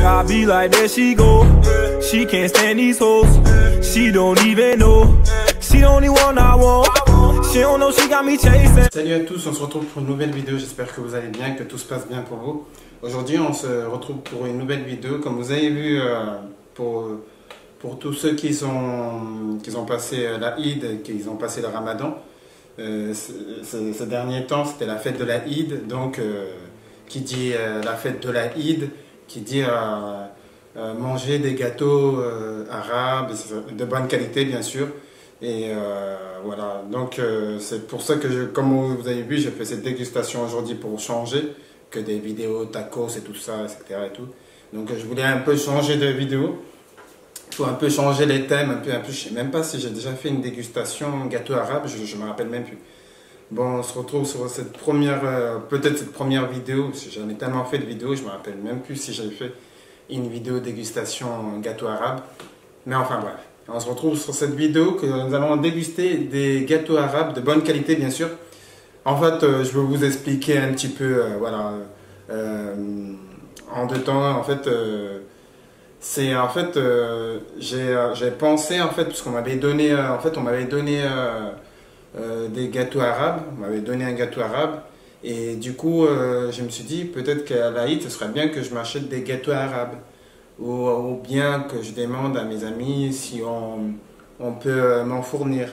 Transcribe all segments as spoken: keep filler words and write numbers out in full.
I be like, there she go. She can't stand these hoes. She don't even know. She the only one I want. She don't know she got me chasing. Salut à tous, on se retrouve pour une nouvelle vidéo. J'espère que vous allez bien, que tout se passe bien pour vous. Aujourd'hui, on se retrouve pour une nouvelle vidéo. Comme vous avez vu, euh, pour, pour tous ceux qui, sont, qui ont passé la Eid, qui ont passé le Ramadan, euh, ces derniers temps, c'était la fête de la Eid. Donc, euh, qui dit euh, la fête de la Eid, qui dit euh, euh, manger des gâteaux euh, arabes, de bonne qualité, bien sûr. Et euh, voilà, donc euh, c'est pour ça que, je, comme vous avez vu, j'ai fait cette dégustation aujourd'hui pour changer que des vidéos tacos et tout ça, et cetera. Et tout. Donc je voulais un peu changer de vidéo, pour un peu changer les thèmes, un peu, un peu, je ne sais même pas si j'ai déjà fait une dégustation gâteau arabe, je ne me rappelle même plus. Bon, on se retrouve sur cette première, euh, peut-être cette première vidéo, parce que j'en ai tellement fait de vidéos, je ne me rappelle même plus si j'avais fait une vidéo dégustation gâteau arabe. Mais enfin bref. On se retrouve sur cette vidéo que nous allons déguster des gâteaux arabes de bonne qualité, bien sûr. En fait, euh, je vais vous expliquer un petit peu, euh, voilà, euh, en deux temps. En fait, euh, c'est en fait, euh, j'ai euh, pensé en fait, puisqu'on m'avait donné, euh, en fait, on m'avait donné euh, euh, des gâteaux arabes, on m'avait donné un gâteau arabe, et du coup, euh, je me suis dit peut-être qu'à l'Aïd, ce serait bien que je m'achète des gâteaux arabes. Ou, ou bien que je demande à mes amis si on, on peut m'en fournir.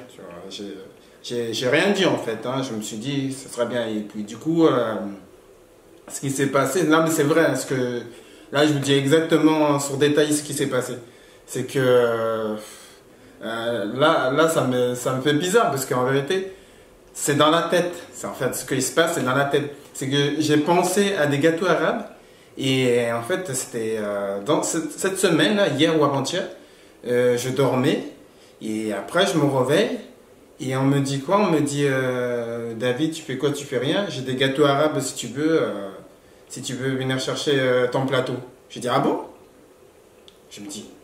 J'ai rien dit en fait, hein. Je me suis dit ce serait bien. Et puis du coup, euh, ce qui s'est passé, non mais c'est vrai, parce que là je vous dis exactement sur détail ce qui s'est passé. C'est que euh, là, là ça, me, ça me fait bizarre parce qu'en vérité, c'est dans la tête. En fait, ce qui se passe, c'est dans la tête. C'est que j'ai pensé à des gâteaux arabes. Et en fait, c'était euh, dans cette, cette semaine, là, hier ou avant-hier, euh, je dormais et après je me réveille et on me dit quoi? On me dit euh, David, tu fais quoi? Tu fais rien? J'ai des gâteaux arabes si tu veux, euh, si tu veux venir chercher euh, ton plateau. Je dis ah bon? Je me dis,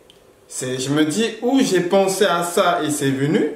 je me dis où j'ai pensé à ça et c'est venu,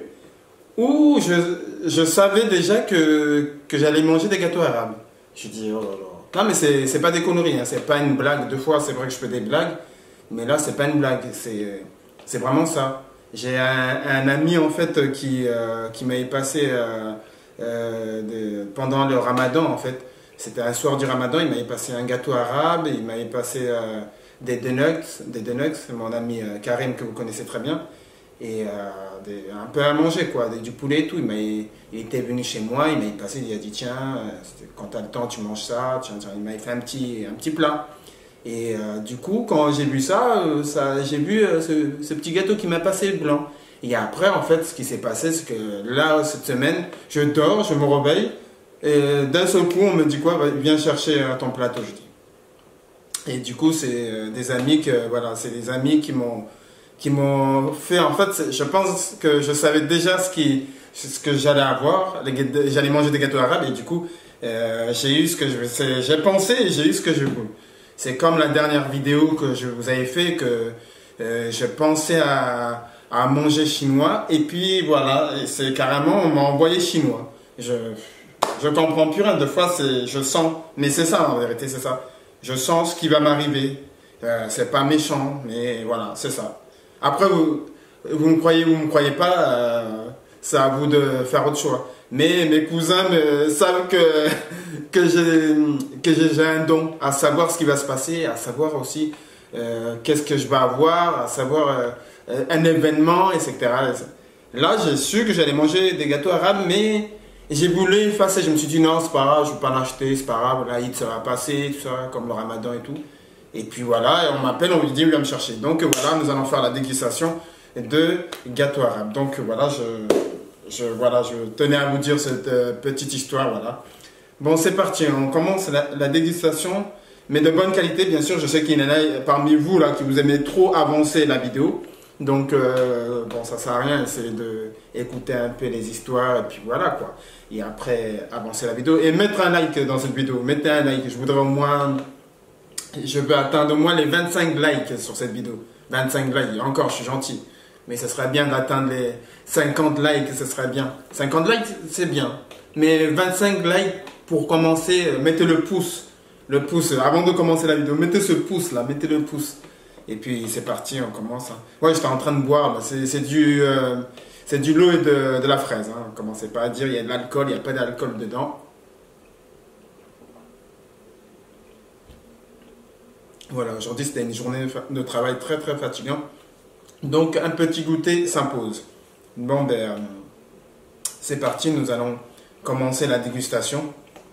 ou je, je savais déjà que, que j'allais manger des gâteaux arabes. Je dis oh là là. Non mais c'est pas des conneries, hein. C'est pas une blague. Deux fois c'est vrai que je fais des blagues, mais là c'est pas une blague, c'est vraiment ça. J'ai un, un ami en fait qui, euh, qui m'avait passé euh, euh, de, pendant le Ramadan en fait. C'était un soir du Ramadan, il m'avait passé un gâteau arabe, il m'avait passé euh, des donuts, des donuts, mon ami euh, Karim que vous connaissez très bien. Et euh, des, un peu à manger quoi, des, du poulet et tout. Il, il était venu chez moi, il m'avait passé, il a dit tiens, quand tu as le temps tu manges ça, tiens, tiens. Il m'avait fait un petit, un petit plat. Et euh, du coup quand j'ai vu ça, euh, ça j'ai vu euh, ce, ce petit gâteau qui m'a passé blanc. Et après en fait ce qui s'est passé c'est que là cette semaine, je dors, je me réveille, et d'un seul coup on me dit quoi, viens chercher euh, ton plateau, je dis. Et du coup c'est euh, des amis que, voilà, c'est des amis qui m'ont qui m'ont fait, en fait, je pense que je savais déjà ce, qui, ce que j'allais avoir, j'allais manger des gâteaux arabes et du coup, euh, j'ai eu ce que je j'ai pensé et j'ai eu ce que je voulais. C'est comme la dernière vidéo que je vous avais fait, que euh, je pensais à, à manger chinois et puis voilà, c'est carrément, on m'a envoyé chinois. Je je comprends plus rien, deux fois je sens, mais c'est ça en vérité, c'est ça. Je sens ce qui va m'arriver, euh, c'est pas méchant, mais voilà, c'est ça. Après, vous, vous me croyez ou vous me croyez pas, euh, c'est à vous de faire votre choix. Mais mes cousins me, savent que, que j'ai un don à savoir ce qui va se passer, à savoir aussi euh, qu'est-ce que je vais avoir, à savoir euh, un événement, et cetera. Là, j'ai su que j'allais manger des gâteaux arabes, mais j'ai voulu effacer. Je me suis dit non, c'est pas grave, je ne vais pas l'acheter, c'est pas grave, là, ça va passer, tout ça, comme le Ramadan et tout. Et puis voilà, et on m'appelle, on me dit, viens me chercher. Donc voilà, nous allons faire la dégustation de gâteau arabe. Donc voilà, je, je, voilà, je tenais à vous dire cette euh, petite histoire, voilà. Bon, c'est parti, on commence la, la dégustation, mais de bonne qualité, bien sûr. Je sais qu'il y en a parmi vous là qui vous aimez trop avancer la vidéo. Donc, euh, bon, ça sert à rien, essayez d'écouter un peu les histoires, et puis voilà quoi. Et après, avancer la vidéo. Et mettre un like dans cette vidéo, mettez un like, je voudrais au moins... Je veux atteindre au moins les vingt-cinq likes sur cette vidéo. vingt-cinq likes, encore, je suis gentil. Mais ce serait bien d'atteindre les cinquante likes, ce serait bien. cinquante likes, c'est bien. Mais vingt-cinq likes, pour commencer, mettez le pouce. le pouce. Avant de commencer la vidéo, mettez ce pouce là, mettez le pouce. Et puis c'est parti, on commence. Hein. Ouais, j'étais en train de boire, c'est du, euh, c'est du lot et de, de la fraise. Hein. Commencez pas à dire il y a de l'alcool, il n'y a pas d'alcool dedans. Voilà, aujourd'hui c'était une journée de travail très très fatigant. Donc un petit goûter s'impose. Bon ben, euh, c'est parti, nous allons commencer la dégustation.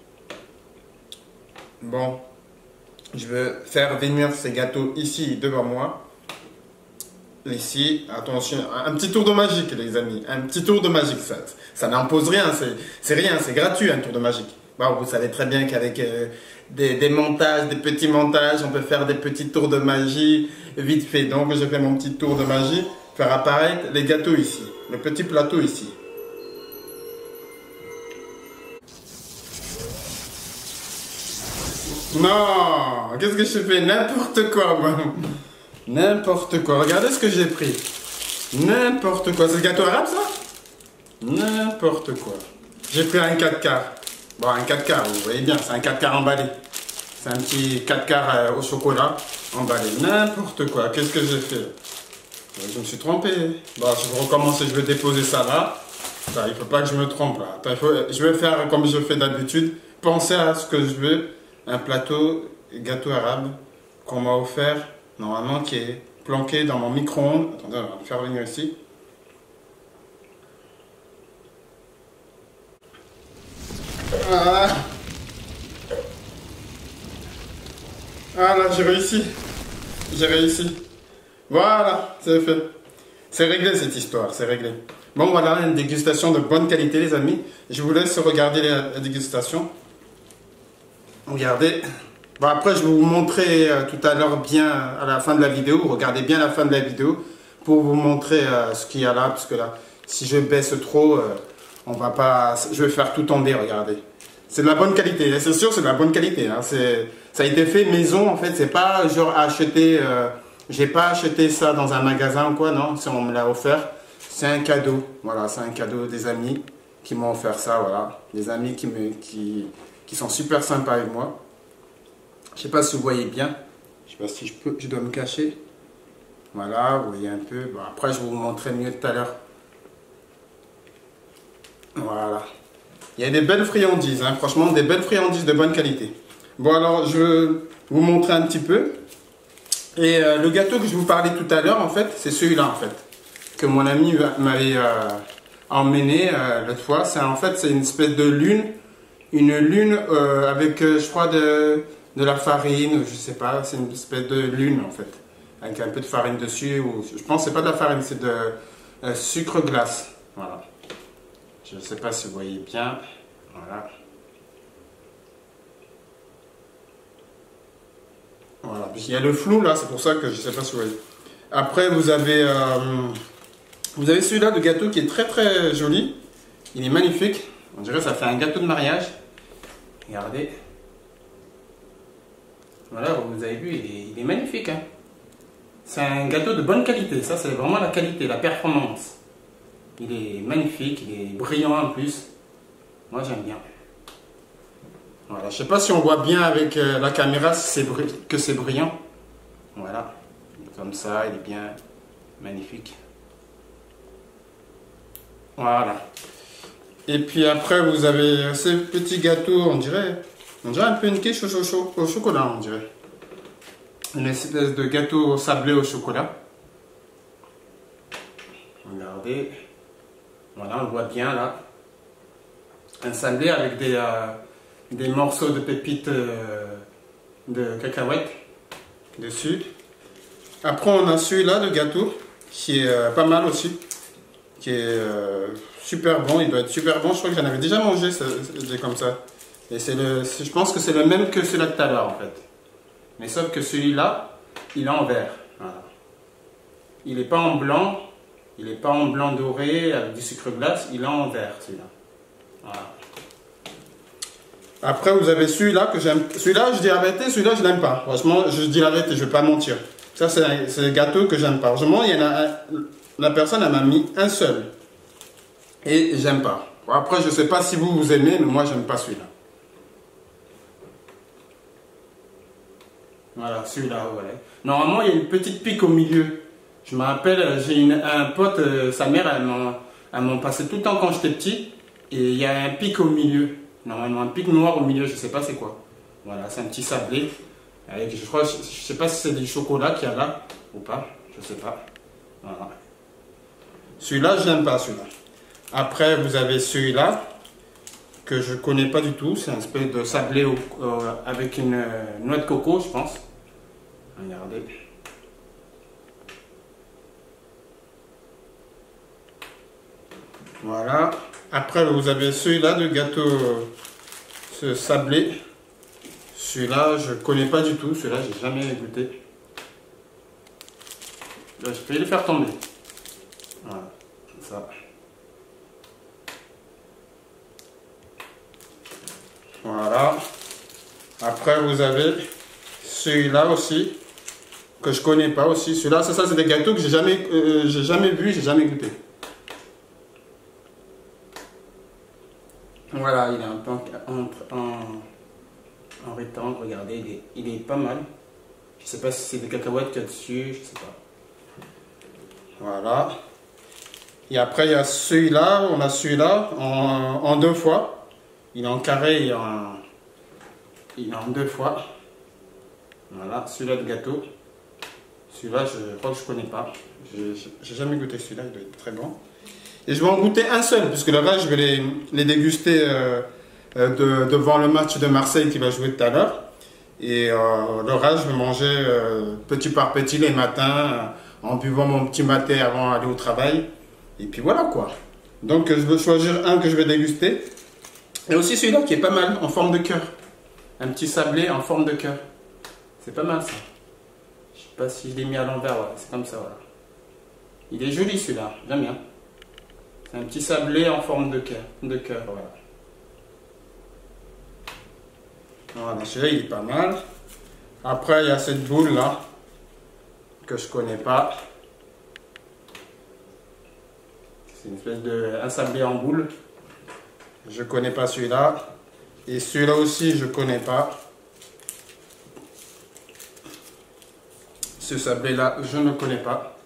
Bon, je vais faire venir ces gâteaux ici devant moi. Ici, attention, un petit tour de magique les amis, un petit tour de magique, ça, ça n'impose rien, c'est rien, c'est gratuit un tour de magique. Bon, vous savez très bien qu'avec euh, des, des montages, des petits montages, on peut faire des petits tours de magie vite fait. Donc je fais mon petit tour de magie, faire apparaître les gâteaux ici, le petit plateau ici. Non, qu'est-ce que je fais? N'importe quoi, moi. N'importe quoi. Regardez ce que j'ai pris. N'importe quoi. C'est le gâteau arabe, ça? N'importe quoi. J'ai pris un quatre quarts. Bon, un quatre quarts, vous voyez bien, c'est un quatre quarts emballé. C'est un petit quatre quarts euh, au chocolat emballé. N'importe quoi. Qu'est-ce que j'ai fait? Je me suis trompé. Bon, je vais recommencer. Je vais déposer ça là. Attends, il ne faut pas que je me trompe là. Attends, il faut... Je vais faire comme je fais d'habitude. Pensez à ce que je veux. Un plateau gâteau arabe qu'on m'a offert, normalement qui est planqué dans mon micro-ondes. Attendez, on va le faire venir ici. Ah, ah là, j'ai réussi. J'ai réussi. Voilà, c'est fait. C'est réglé cette histoire, c'est réglé. Bon voilà, une dégustation de bonne qualité les amis. Je vous laisse regarder la, la dégustation. Regardez. Bon, après, je vais vous montrer euh, tout à l'heure bien à la fin de la vidéo. Regardez bien la fin de la vidéo pour vous montrer euh, ce qu'il y a là. Parce que là, si je baisse trop, euh, on va pas. Je vais faire tout tomber. Regardez. C'est de la bonne qualité. C'est sûr, c'est de la bonne qualité. Hein. Ça a été fait maison. En fait, c'est pas genre acheté. Euh, J'ai pas acheté ça dans un magasin ou quoi. Non, si on me l'a offert. C'est un cadeau. Voilà, c'est un cadeau des amis qui m'ont offert ça. Voilà, des amis qui me qui qui sont super sympas avec moi. Je sais pas si vous voyez bien. Je sais pas si je peux, je dois me cacher. Voilà, vous voyez un peu. Bon, après, je vais vous montrer mieux tout à l'heure. Voilà. Il y a des belles friandises, hein, franchement, des belles friandises de bonne qualité. Bon, alors, je vais vous montrer un petit peu. Et euh, le gâteau que je vous parlais tout à l'heure, en fait, c'est celui-là, en fait, que mon ami m'avait euh, emmené euh, l'autre fois. C'est en fait, c'est une espèce de lune. Une lune euh, avec, euh, je crois, de, de la farine, je sais pas, c'est une espèce de lune en fait, avec un peu de farine dessus, ou je pense que c'est pas de la farine, c'est de euh, sucre glace, voilà. Je ne sais pas si vous voyez bien, voilà. Voilà, il y a le flou là, c'est pour ça que je ne sais pas si vous voyez. Après, vous avez, euh, vous avez celui-là de gâteau qui est très très joli, il est magnifique. On dirait que ça fait un gâteau de mariage. Regardez. Voilà, vous avez vu, il est, il est magnifique. Hein. C'est un gâteau de bonne qualité. Ça, c'est vraiment la qualité, la performance. Il est magnifique, il est brillant en plus. Moi, j'aime bien. Voilà, je ne sais pas si on voit bien avec euh, la caméra si que c'est brillant. Voilà. Comme ça, il est bien magnifique. Voilà. Et puis après, vous avez ces petits gâteaux, on dirait, on dirait un peu une quiche au, cho au chocolat, on dirait. Une espèce de gâteau sablé au chocolat. Regardez. Voilà, on le voit bien là. Un sablé avec des, euh, des morceaux de pépites euh, de cacahuètes dessus. Après, on a celui-là, le gâteau, qui est euh, pas mal aussi. Qui est euh, super bon, il doit être super bon. Je crois que j'en avais déjà mangé, c'est comme ça. Et c'est le, je pense que c'est le même que celui-là tout à l'heure en fait. Mais sauf que celui-là, il est en vert. Voilà. Il n'est pas en blanc, il n'est pas en blanc doré avec du sucre glace, il est en vert celui-là. Voilà. Après, vous avez celui-là que j'aime. Celui-là, je dis la vérité, celui-là, je l'aime pas. Franchement, je dis la vérité, je ne vais pas mentir. Ça, c'est le gâteau que j'aime pas. Franchement, il y en a un, la personne, elle m'a mis un seul. Et j'aime pas. Après, je sais pas si vous, vous aimez, mais moi, j'aime pas celui-là. Voilà, celui-là, ouais. Normalement, il y a une petite pique au milieu. Je me rappelle, j'ai un pote, euh, sa mère, elle m'en passait tout le temps quand j'étais petit. Et il y a un pic au milieu. Normalement, un pic noir au milieu, je sais pas c'est quoi. Voilà, c'est un petit sablé. Avec, je crois, je, je sais pas si c'est du chocolat qu'il y a là ou pas. Je sais pas. Voilà. Celui-là, je n'aime pas celui-là. Après, vous avez celui-là que je connais pas du tout. C'est un espèce de sablé au, euh, avec une euh, noix de coco, je pense. Regardez. Voilà. Après, vous avez celui-là de gâteau, euh, ce sablé. Celui-là, je connais pas du tout. Celui-là, j'ai jamais goûté. Là, je peux le faire tomber. Voilà, comme ça. Voilà. Après, vous avez celui-là aussi, que je connais pas aussi. Celui-là, ça, ça c'est des gâteaux que j'ai jamais, euh, j'ai jamais vu, j'ai jamais goûté. Voilà, il est un peu en, en, en rectangle, regardez, il est, il est pas mal. Je sais pas si c'est des cacahuètes qu'il y a dessus, je sais pas. Voilà. Et après, il y a celui-là, on a celui-là en, en deux fois. Il est en carré et en, il est en deux fois. Voilà, celui-là de gâteau. Celui-là, je crois que je connais pas. J'ai jamais goûté celui-là, il doit être très bon. Et je vais en goûter un seul, puisque le reste, je vais les, les déguster euh, de, devant le match de Marseille qui va jouer tout à l'heure. Et euh, le reste, je vais manger euh, petit par petit les matins, euh, en buvant mon petit maté avant d'aller au travail. Et puis voilà quoi. Donc je vais choisir un que je vais déguster. Et aussi celui-là qui est pas mal, en forme de cœur. Un petit sablé en forme de cœur. C'est pas mal ça. Je sais pas si je l'ai mis à l'envers, ouais, c'est comme ça, voilà. Il est joli celui-là, j'aime bien. C'est un petit sablé en forme de cœur, de cœur, voilà. Voilà, celui-là il est pas mal. Après il y a cette boule là, que je connais pas. C'est une espèce de un sablé en boule. Je connais pas celui-là. Et celui-là aussi je connais pas. Ce sablé-là, je ne connais pas.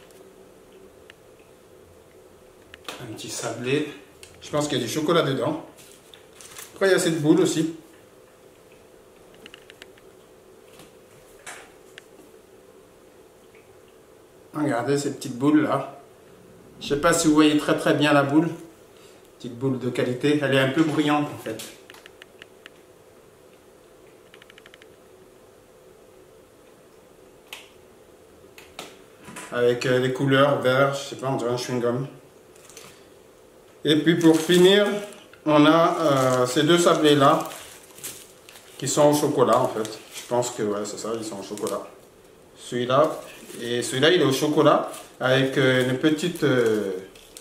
Un petit sablé. Je pense qu'il y a du chocolat dedans. Après, il y a cette boule aussi. Regardez ces petites boules là. Je sais pas si vous voyez très très bien la boule. Petite boule de qualité. Elle est un peu brillante en fait. Avec euh, les couleurs vert, je sais pas, on dirait un chewing-gum. Et puis pour finir, on a euh, ces deux sablés là qui sont au chocolat en fait. Je pense que ouais, c'est ça, ils sont au chocolat. Celui-là et celui-là il est au chocolat avec euh, une petite, euh,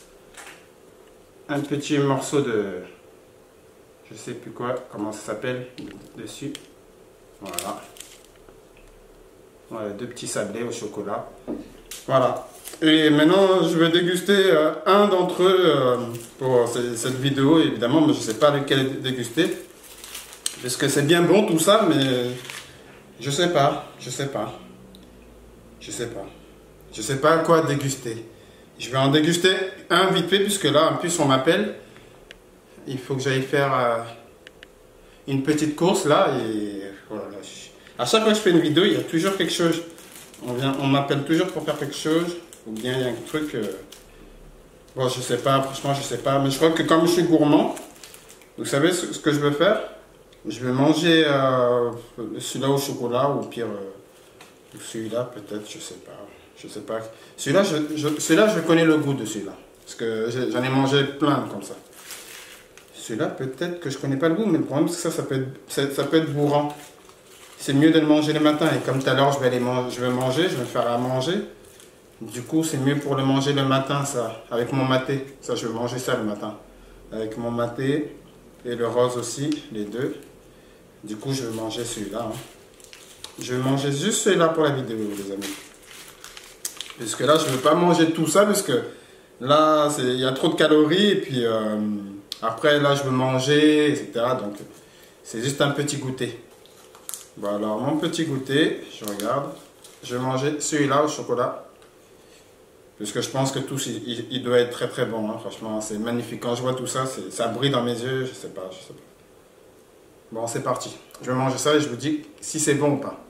un petit morceau de, je sais plus quoi, comment ça s'appelle dessus. Voilà. Voilà, deux petits sablés au chocolat. Voilà. Et maintenant, je vais déguster euh, un d'entre eux euh, pour cette vidéo. Évidemment, mais je ne sais pas lequel déguster. Parce que c'est bien bon tout ça, mais je sais pas. Je sais pas. Je sais pas. Je sais pas quoi déguster. Je vais en déguster un vite fait, puisque là, en plus, on m'appelle. Il faut que j'aille faire euh, une petite course là. Et voilà. À chaque fois que je fais une vidéo, il y a toujours quelque chose. On, vient, on m'appelle toujours pour faire quelque chose. Ou bien il y a un truc... Euh... Bon, je sais pas, franchement, je sais pas. Mais je crois que comme je suis gourmand, vous savez ce, ce que je veux faire? Je vais manger euh, celui-là au chocolat, ou pire, euh, celui-là peut-être, je sais pas. Je sais pas. Celui-là, je, je, celui-là, je connais le goût de celui-là. Parce que j'en ai mangé plein comme ça. Celui-là, peut-être que je connais pas le goût, mais le problème, c'est que ça, ça peut être, ça, ça peut être bourrant. C'est mieux de le manger le matin. Et comme tout à l'heure, je vais aller manger, je vais manger, je vais me faire à manger. Du coup, c'est mieux pour le manger le matin, ça. Avec mon maté. Ça, je vais manger ça le matin. Avec mon maté et le rose aussi, les deux. Du coup, je vais manger celui-là. Hein. Je vais manger juste celui-là pour la vidéo, les amis. Parce que là, je ne veux pas manger tout ça, parce que là, il y a trop de calories. Et puis, euh, après, là, je veux manger, et cetera. Donc, c'est juste un petit goûter. Bon alors mon petit goûter, je regarde. Je vais manger celui-là au chocolat. Puisque je pense que tout il, il doit être très très bon. Hein. Franchement, c'est magnifique. Quand je vois tout ça, ça brille dans mes yeux. Je sais pas, je sais pas. Bon, c'est parti. Je vais manger ça et je vous dis si c'est bon ou pas.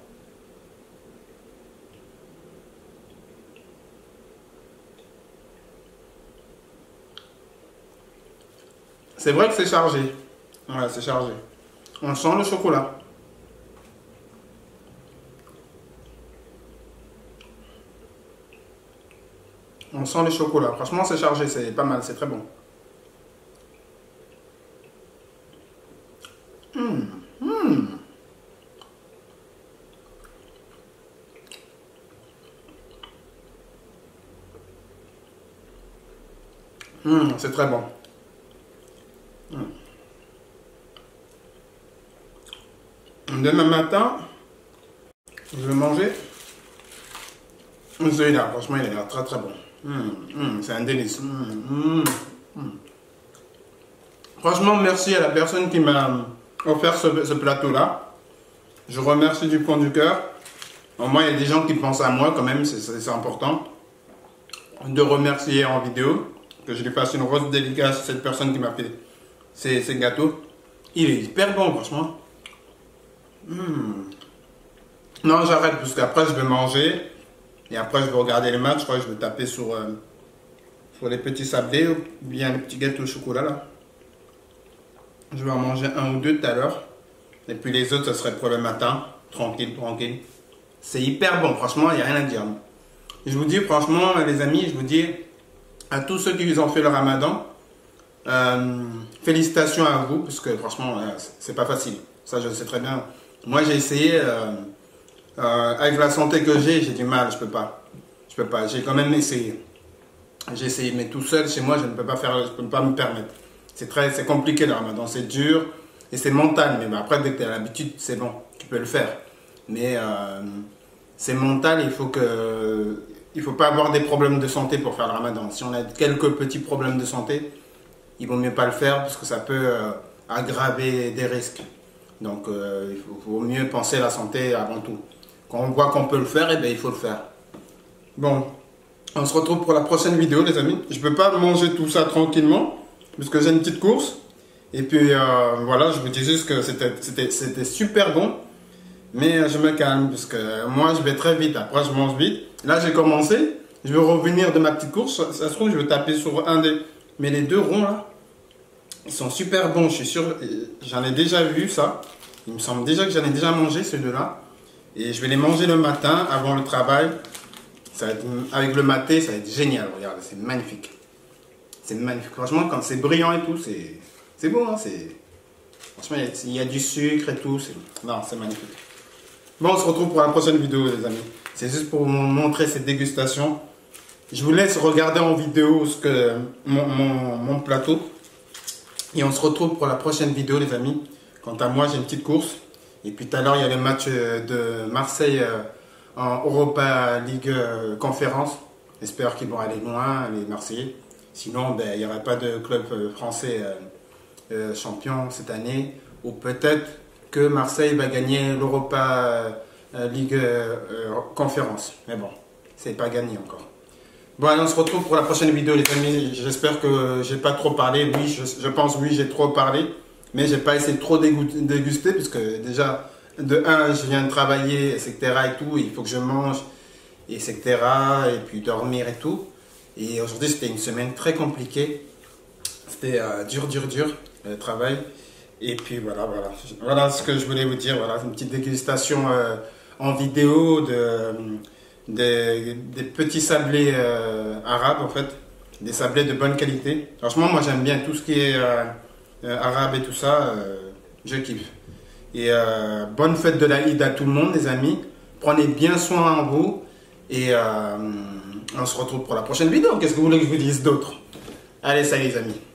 C'est vrai que c'est chargé. Ouais, c'est chargé. On sent le chocolat. On sent le chocolat. Franchement, c'est chargé. C'est pas mal. C'est très bon. Mmh. Mmh. Mmh, c'est très bon. Mmh. Demain matin, je vais manger celui-là. Franchement, il est très très bon. Mmh, mmh, c'est un délice. Mmh, mmh, mmh. Franchement, merci à la personne qui m'a offert ce, ce plateau-là. Je remercie du fond du cœur. Au moins, il y a des gens qui pensent à moi quand même, c'est important. De remercier en vidéo, que je lui fasse une rose dédicace à cette personne qui m'a fait ces, ces gâteaux. Il est hyper bon, franchement. Mmh. Non, j'arrête parce qu'après, je vais manger. Et après, je vais regarder les matchs. Je crois que je vais taper sur, euh, sur les petits sablés ou bien les petits gâteaux au chocolat là. Je vais en manger un ou deux tout à l'heure. Et puis les autres, ce serait pour le matin. Tranquille, tranquille. C'est hyper bon, franchement, il n'y a rien à dire. Je vous dis, franchement, les amis, je vous dis à tous ceux qui ont fait le ramadan, euh, félicitations à vous, parce que franchement, euh, c'est pas facile. Ça, je le sais très bien. Moi, j'ai essayé, euh, euh, avec la santé que j'ai, j'ai du mal, je peux pas. Je peux pas, j'ai quand même essayé. J'ai essayé, mais tout seul, chez moi, je ne peux pas faire, je peux pas me permettre. C'est très, c'est compliqué le ramadan, c'est dur et c'est mental. Mais bah, après, dès que tu as l'habitude, c'est bon, tu peux le faire. Mais euh, c'est mental, il faut que, il faut pas avoir des problèmes de santé pour faire le ramadan. Si on a quelques petits problèmes de santé, il vaut mieux pas le faire parce que ça peut euh, aggraver des risques. Donc, euh, il faut, faut mieux penser à la santé avant tout. Quand on voit qu'on peut le faire, eh bien, il faut le faire. Bon, on se retrouve pour la prochaine vidéo, les amis. Je peux pas manger tout ça tranquillement. Parce que j'ai une petite course. Et puis euh, voilà, je vous dis juste que c'était super bon. Mais je me calme parce que moi je vais très vite. Après je mange vite. Là j'ai commencé. Je vais revenir de ma petite course. Ça, ça se trouve je vais taper sur un des... Mais les deux ronds là, ils sont super bons. Je suis sûr, j'en ai déjà vu ça. Il me semble déjà que j'en ai déjà mangé ces deux-là. Et je vais les manger le matin avant le travail. Ça va être, avec le maté, ça va être génial. Regardez, c'est magnifique. C'est magnifique. Franchement, quand c'est brillant et tout, c'est bon. Hein, franchement, il y, a, il y a du sucre et tout. Non, c'est magnifique. Bon, on se retrouve pour la prochaine vidéo, les amis. C'est juste pour vous montrer cette dégustation. Je vous laisse regarder en vidéo ce que, mon, mon, mon plateau. Et on se retrouve pour la prochaine vidéo, les amis. Quant à moi, j'ai une petite course. Et puis tout à l'heure, il y a le match de Marseille en Europa League Conférence. J'espère qu'ils vont aller loin, les Marseillais. Sinon, ben, il n'y aurait pas de club français euh, euh, champion cette année. Ou peut-être que Marseille va gagner l'Europa euh, League euh, Conférence. Mais bon, c'est pas gagné encore. Bon, allez, on se retrouve pour la prochaine vidéo, les amis. J'espère que j'ai pas trop parlé. Oui, je, je pense, oui, j'ai trop parlé. Mais j'ai pas essayé de trop déguster, parce que déjà, de un, je viens de travailler, et cetera et tout. Il faut que je mange, et cetera. Et puis dormir et tout. Et aujourd'hui, c'était une semaine très compliquée. C'était euh, dur, dur, dur, le travail. Et puis voilà, voilà. Voilà ce que je voulais vous dire. Voilà, une petite dégustation euh, en vidéo de, de, des petits sablés euh, arabes, en fait. Des sablés de bonne qualité. Franchement, moi, j'aime bien tout ce qui est euh, euh, arabe et tout ça. Euh, je kiffe. Et euh, bonne fête de la Eid à tout le monde, les amis. Prenez bien soin en vous. Et... Euh, on se retrouve pour la prochaine vidéo. Qu'est-ce que vous voulez que je vous dise d'autre? Allez, salut les amis.